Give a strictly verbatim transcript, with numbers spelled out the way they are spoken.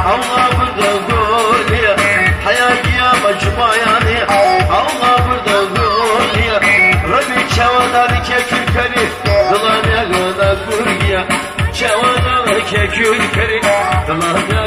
Allah burada goliya Hayagiya macmayani Allah burada goliya Rabbi çavadan kekülkeri Kılan yagına kurgiya Çavadan kekülkeri Kılan